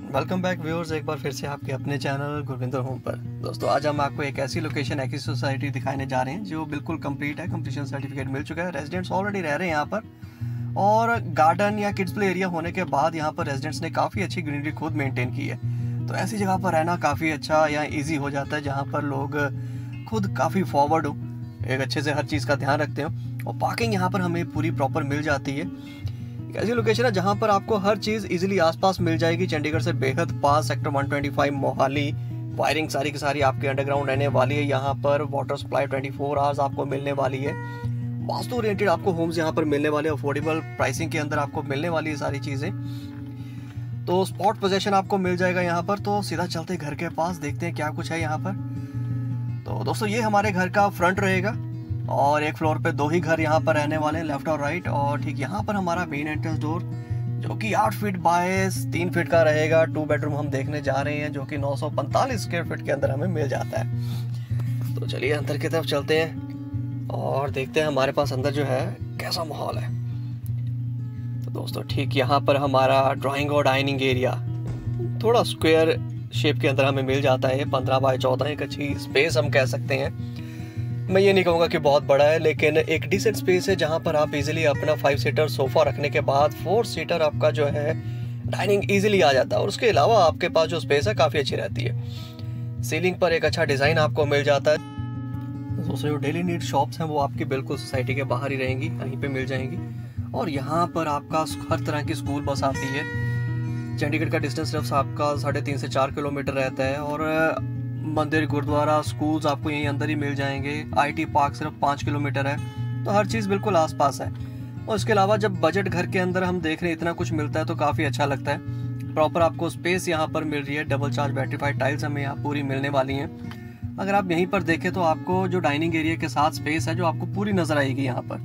Welcome back viewers, एक बार फिर से आपके अपने चैनल गुरविंदर होम पर। दोस्तों आज हम आपको एक ऐसी लोकेशन, ऐसी सोसाइटी दिखाने जा रहे हैं जो बिल्कुल कंप्लीट है, कंप्लीशन सर्टिफिकेट मिल चुका है, रेजिडेंट्स ऑलरेडी रह रहे हैं यहाँ पर और गार्डन या किड्स प्ले एरिया होने के बाद यहाँ पर रेजिडेंट्स ने काफ़ी अच्छी ग्रीनरी खुद मेंटेन की है। तो ऐसी जगह पर रहना काफ़ी अच्छा या ईजी हो जाता है जहाँ पर लोग खुद काफ़ी फॉरवर्ड हो, एक अच्छे से हर चीज़ का ध्यान रखते हो और पार्किंग यहाँ पर हमें पूरी प्रॉपर मिल जाती है। एक ऐसी लोकेशन है जहां पर आपको हर चीज़ इजीली आसपास मिल जाएगी। चंडीगढ़ से बेहद पास, सेक्टर 125 मोहाली। वायरिंग सारी की सारी आपके अंडरग्राउंड रहने वाली है। यहाँ पर वाटर सप्लाई 24 आवर्स आपको मिलने वाली है। वास्तु ओरिएंटेड आपको होम्स यहाँ पर मिलने वाले, अफोर्डेबल प्राइसिंग के अंदर आपको मिलने वाली है सारी चीज़ें। तो स्पॉट पोजेशन आपको मिल जाएगा यहाँ पर। तो सीधा चलते घर के पास, देखते हैं क्या कुछ है यहाँ पर। तो दोस्तों ये हमारे घर का फ्रंट रहेगा और एक फ्लोर पे 2 ही घर यहाँ पर रहने वाले हैं, लेफ्ट और राइट। और ठीक यहाँ पर हमारा मेन एंट्रेंस डोर जो कि 8 फीट बाय 3 फीट का रहेगा। 2 बेडरूम हम देखने जा रहे हैं जो कि 945 स्क्वायर फीट के अंदर हमें मिल जाता है। तो चलिए अंदर की तरफ चलते हैं और देखते हैं हमारे पास अंदर जो है कैसा माहौल है। तो दोस्तों ठीक यहाँ पर हमारा ड्राइंग और डाइनिंग एरिया थोड़ा स्क्वायर शेप के अंदर हमें मिल जाता है। 15 बाय 14 एक अच्छी स्पेस हम कह सकते हैं। मैं ये नहीं कहूँगा कि बहुत बड़ा है, लेकिन एक डिसेंट स्पेस है जहाँ पर आप इजीली अपना 5 सीटर सोफा रखने के बाद 4 सीटर आपका जो है डाइनिंग इजीली आ जाता है। और उसके अलावा आपके पास जो स्पेस है काफ़ी अच्छी रहती है। सीलिंग पर एक अच्छा डिज़ाइन आपको मिल जाता है। दोस्तों जो डेली नीड शॉप्स हैं वो आपकी बिल्कुल सोसाइटी के बाहर ही रहेंगी, यहीं पे मिल जाएंगी। और यहाँ पर आपका हर तरह की स्कूल बस आती है। चंडीगढ़ का डिस्टेंस सिर्फ आपका 3.5 से 4 किलोमीटर रहता है और मंदिर, गुरुद्वारा, स्कूल्स आपको यहीं अंदर ही मिल जाएंगे। आईटी पार्क सिर्फ 5 किलोमीटर है। तो हर चीज़ बिल्कुल आसपास है। और इसके अलावा जब बजट घर के अंदर हम देख रहे हैं इतना कुछ मिलता है तो काफ़ी अच्छा लगता है। प्रॉपर आपको स्पेस यहाँ पर मिल रही है। डबल चार्ज बैटरीफाइड टाइल्स हमें यहाँ पूरी मिलने वाली हैं। अगर आप यहीं पर देखें तो आपको जो डाइनिंग एरिया के साथ स्पेस है जो आपको पूरी नजर आएगी। यहाँ पर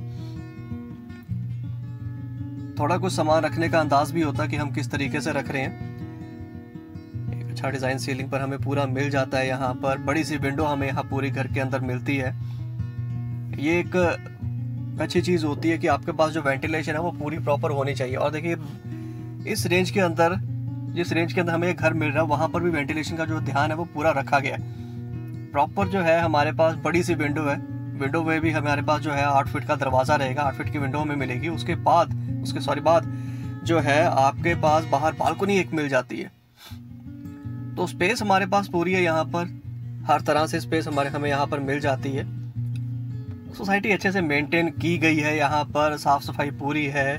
थोड़ा कुछ सामान रखने का अंदाज भी होता है कि हम किस तरीके से रख रहे हैं। अच्छा डिज़ाइन सीलिंग पर हमें पूरा मिल जाता है। यहाँ पर बड़ी सी विंडो हमें यहाँ पूरी घर के अंदर मिलती है। ये एक अच्छी चीज़ होती है कि आपके पास जो वेंटिलेशन है वो पूरी प्रॉपर होनी चाहिए। और देखिए इस रेंज के अंदर, जिस रेंज के अंदर हमें एक घर मिल रहा है वहाँ पर भी वेंटिलेशन का जो ध्यान है वो पूरा रखा गया है। प्रॉपर जो है हमारे पास बड़ी सी विंडो है। विंडो में भी हमारे पास जो है 8 फीट का दरवाज़ा रहेगा। 8 फीट की विंडो हमें मिलेगी। उसके बाद जो है आपके पास बाहर बालकनी एक मिल जाती है। तो स्पेस हमारे पास पूरी है। यहाँ पर हर तरह से स्पेस हमें यहाँ पर मिल जाती है। सोसाइटी अच्छे से मेंटेन की गई है। यहाँ पर साफ सफाई पूरी है।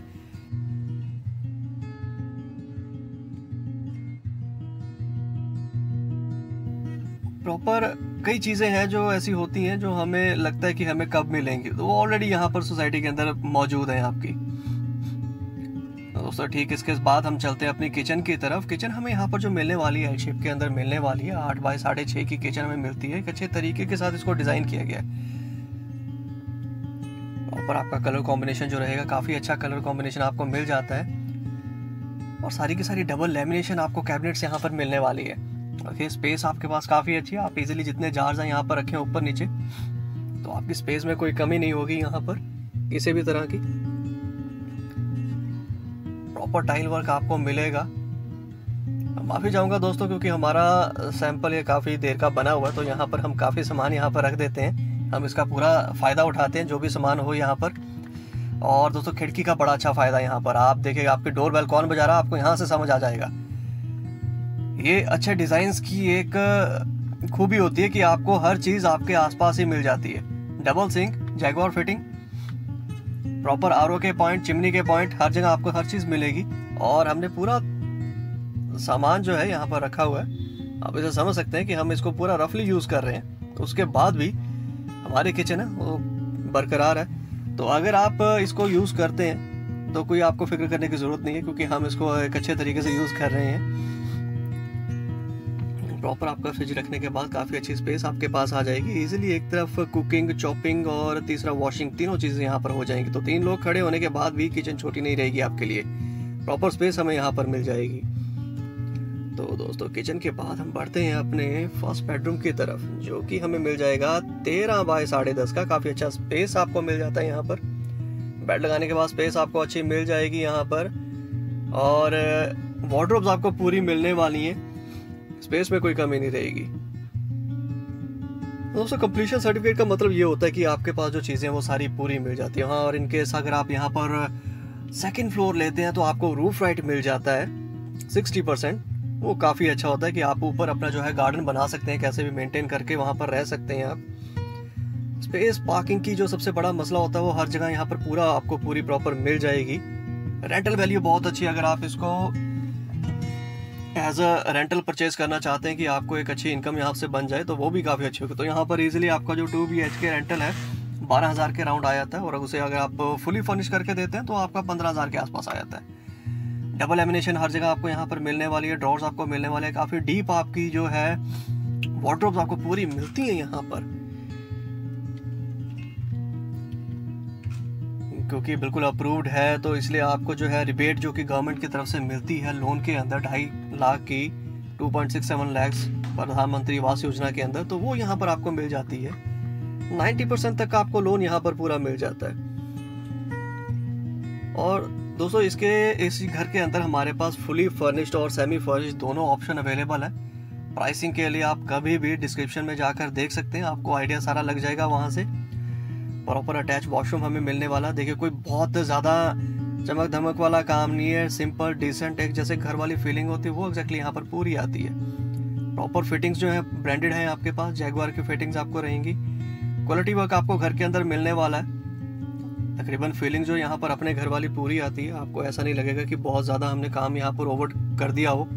प्रॉपर कई चीज़ें हैं जो ऐसी होती हैं जो हमें लगता है कि हमें कब मिलेंगी, तो वो ऑलरेडी यहाँ पर सोसाइटी के अंदर मौजूद है आपकी। दोस्तों ठीक इसके बाद हम चलते हैं अपनी किचन की तरफ। किचन हमें यहाँ पर जो मिलने वाली है एल शेप के अंदर मिलने वाली है। 8 बाय 6.5 की किचन हमें मिलती है। एक अच्छे तरीके के साथ इसको डिजाइन किया गया है। ऊपर आपका कलर कॉम्बिनेशन जो रहेगा काफी अच्छा कलर कॉम्बिनेशन आपको मिल जाता है। और सारी की सारी डबल लेमिनेशन आपको कैबिनेट्स यहाँ पर मिलने वाली है। देखिए स्पेस आपके पास काफी अच्छी है। आप इजीली जितने जार्स हैं यहाँ पर रखें ऊपर नीचे, तो आपकी स्पेस में कोई कमी नहीं होगी यहाँ पर किसी भी तरह की। प्रॉपर टाइल वर्क आपको मिलेगा। माफ़ी चाहूँगा दोस्तों क्योंकि हमारा सैंपल ये काफ़ी देर का बना हुआ है, तो यहाँ पर हम काफ़ी सामान यहाँ पर रख देते हैं। हम इसका पूरा फ़ायदा उठाते हैं जो भी सामान हो यहाँ पर। और दोस्तों खिड़की का बड़ा अच्छा फ़ायदा यहाँ पर। आप देखिएगा आपकी डोर बेल कौन बजा रहा है आपको यहाँ से समझ आ जाएगा। ये अच्छे डिज़ाइंस की एक खूबी होती है कि आपको हर चीज़ आपके आसपास ही मिल जाती है। Double sink, jaguar fitting, proper RO के पॉइंट, चिमनी के पॉइंट, हर जगह आपको हर चीज़ मिलेगी। और हमने पूरा सामान जो है यहाँ पर रखा हुआ है। आप इसे समझ सकते हैं कि हम इसको पूरा रफली यूज़ कर रहे हैं। तो उसके बाद भी हमारी किचन है वो बरकरार है। तो अगर आप इसको यूज़ करते हैं तो कोई आपको फिक्र करने की ज़रूरत नहीं है, क्योंकि हम इसको एक अच्छे तरीके से यूज़ कर रहे हैं। प्रॉपर आपका फ्रिज रखने के बाद काफ़ी अच्छी स्पेस आपके पास आ जाएगी। इजीली एक तरफ कुकिंग, चॉपिंग और तीसरा वॉशिंग, तीनों चीज़ें यहाँ पर हो जाएंगी। तो 3 लोग खड़े होने के बाद भी किचन छोटी नहीं रहेगी आपके लिए। प्रॉपर स्पेस हमें यहाँ पर मिल जाएगी। तो दोस्तों किचन के बाद हम बढ़ते हैं अपने फर्स्ट बेडरूम की तरफ, जो कि हमें मिल जाएगा 13 बाय 10.5 का। काफ़ी अच्छा स्पेस आपको मिल जाता है यहाँ पर। बेड लगाने के बाद स्पेस आपको अच्छी मिल जाएगी यहाँ पर। और वार्डरोब्स आपको पूरी मिलने वाली हैं, स्पेस में कोई कमी नहीं रहेगी। दोस्तों कंप्लीशन सर्टिफिकेट का मतलब ये होता है कि आपके पास जो चीज़ें वो सारी पूरी मिल जाती है। हाँ, और इनकेस अगर आप यहाँ पर सेकंड फ्लोर लेते हैं तो आपको रूफ राइट मिल जाता है 60%। वो काफ़ी अच्छा होता है कि आप ऊपर अपना जो है गार्डन बना सकते हैं, कैसे भी मेंटेन करके वहाँ पर रह सकते हैं आप। स्पेस पार्किंग की जो सबसे बड़ा मसला होता है वो हर जगह यहाँ पर पूरा आपको पूरी प्रॉपर मिल जाएगी। रेंटल वैल्यू बहुत अच्छी है। अगर आप इसको एज अ रेंटल परचेज करना चाहते हैं कि आपको एक अच्छी इनकम यहाँ से बन जाए तो वो भी काफ़ी अच्छी होगी। तो यहाँ पर इजीली आपका जो 2 BHK रेंटल है 12,000 के राउंड आ जाता है, और उसे अगर आप फुली फर्निश करके देते हैं तो आपका 15,000 के आसपास आ जाता है। डबल लेमिनेशन हर जगह आपको यहाँ पर मिलने वाली है, ड्रॉर्स आपको मिलने वाले हैं, काफ़ी डीप आपकी जो है वार्डरोब्स आपको पूरी मिलती है यहाँ पर, क्योंकि बिल्कुल अप्रूव्ड है। तो इसलिए आपको जो है रिबेट जो कि गवर्नमेंट की तरफ से मिलती है लोन के अंदर 2.5 लाख की 2.67 लाख प्रधानमंत्री आवास योजना के अंदर, तो वो यहाँ पर आपको मिल जाती है। 90% तक आपको लोन यहाँ पर पूरा मिल जाता है। और दोस्तों इस घर के अंदर हमारे पास फुली फर्निश्ड और सेमी फर्निश्ड दोनों ऑप्शन अवेलेबल है। प्राइसिंग के लिए आप कभी भी डिस्क्रिप्शन में जाकर देख सकते हैं, आपको आइडिया सारा लग जाएगा वहाँ से। प्रॉपर अटैच वॉशरूम हमें मिलने वाला। देखिए कोई बहुत ज़्यादा चमक धमक वाला काम नहीं है, सिंपल डिसेंट एक जैसे घर वाली फीलिंग होती है वो एग्जैक्टली यहाँ पर पूरी आती है। प्रॉपर फिटिंग्स जो है ब्रांडेड है आपके पास, जैगुआर की फिटिंग्स आपको रहेंगी। क्वालिटी वर्क आपको घर के अंदर मिलने वाला है। तकरीबन फीलिंग जो यहाँ पर अपने घर वाली पूरी आती है, आपको ऐसा नहीं लगेगा कि बहुत ज़्यादा हमने काम यहाँ पर ओवर कर दिया हो।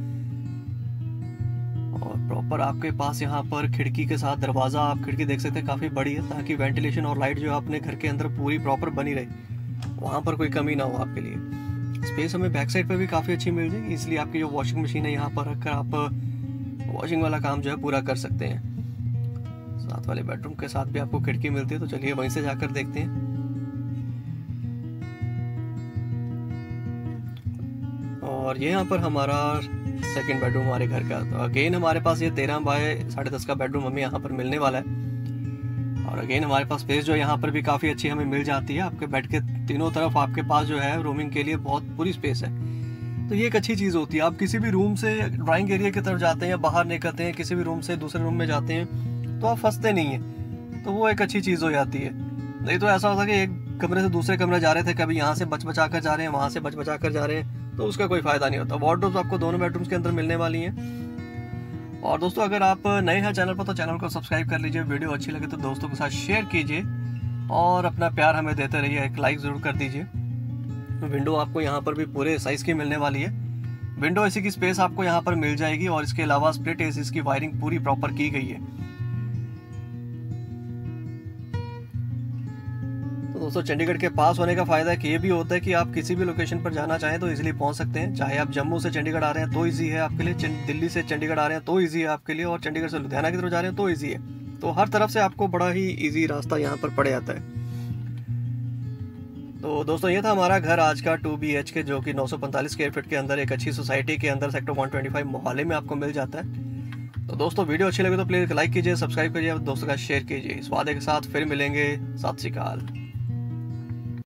और प्रॉपर आपके पास यहाँ पर खिड़की के साथ दरवाज़ा, आप खिड़की देख सकते हैं काफ़ी बड़ी है, ताकि वेंटिलेशन और लाइट जो है अपने घर के अंदर पूरी प्रॉपर बनी रहे, वहाँ पर कोई कमी ना हो आपके लिए। स्पेस हमें बैक साइड पर भी काफ़ी अच्छी मिल जाएगी, इसलिए आपकी जो वॉशिंग मशीन है यहाँ पर रखकर आप वॉशिंग वाला काम जो है पूरा कर सकते हैं। साथ वाले बेडरूम के साथ भी आपको खिड़की मिलती है, तो चलिए वहीं से जाकर देखते हैं। और ये यहाँ पर हमारा सेकंड बेडरूम हमारे घर का। तो अगेन हमारे पास ये 13 बाय 10.5 का बेडरूम हमें यहाँ पर मिलने वाला है। और अगेन हमारे पास स्पेस जो यहाँ पर भी काफ़ी अच्छी हमें मिल जाती है। आपके बेड के तीनों तरफ आपके पास जो है रूमिंग के लिए बहुत पूरी स्पेस है, तो ये एक अच्छी चीज़ होती है। आप किसी भी रूम से ड्राइंग एरिया की तरफ जाते हैं या बाहर निकलते हैं, किसी भी रूम से दूसरे रूम में जाते हैं, तो आप फंसते नहीं हैं, तो वो एक अच्छी चीज़ हो जाती है। नहीं तो ऐसा होता कि एक कमरे से दूसरे कमरे जा रहे थे, कभी यहाँ से बचा कर जा रहे हैं, वहाँ से बचा कर जा रहे हैं, तो उसका कोई फ़ायदा नहीं होता। वार्डरोब्स आपको दोनों बेडरूम्स के अंदर मिलने वाली हैं। और दोस्तों अगर आप नए हैं चैनल पर तो चैनल को सब्सक्राइब कर लीजिए, वीडियो अच्छी लगे तो दोस्तों के साथ शेयर कीजिए और अपना प्यार हमें देते रहिए, एक लाइक ज़रूर कर दीजिए। विंडो आपको यहाँ पर भी पूरे साइज़ की मिलने वाली है। विंडो एसी की स्पेस आपको यहाँ पर मिल जाएगी, और इसके अलावा स्प्लिट एसी की वायरिंग पूरी प्रॉपर की गई है। दोस्तों चंडीगढ़ के पास होने का फ़ायदा कि ये भी होता है कि आप किसी भी लोकेशन पर जाना चाहें तो इजीली पहुंच सकते हैं। चाहे आप जम्मू से चंडीगढ़ आ रहे हैं तो इजी है आपके लिए, दिल्ली से चंडीगढ़ आ रहे हैं तो इजी है आपके लिए, और चंडीगढ़ से लुधियाना की तरफ जा रहे हैं तो इजी है। तो हर तरफ से आपको बड़ा ही ईजी रास्ता यहाँ पर पड़ जाता है। तो दोस्तों ये था हमारा घर आज का 2 BHK, जो कि 945 स्क्वायर फीट के अंदर एक अच्छी सोसाइटी के अंदर सेक्टर 125 मोहाली में आपको मिल जाता है। तो दोस्तों वीडियो अच्छी लगे तो प्लीज़ लाइक कीजिए, सब्सक्राइब कीजिए, दोस्तों का शेयर कीजिए। इस वादे के साथ फिर मिलेंगे। सत श्री अकाल।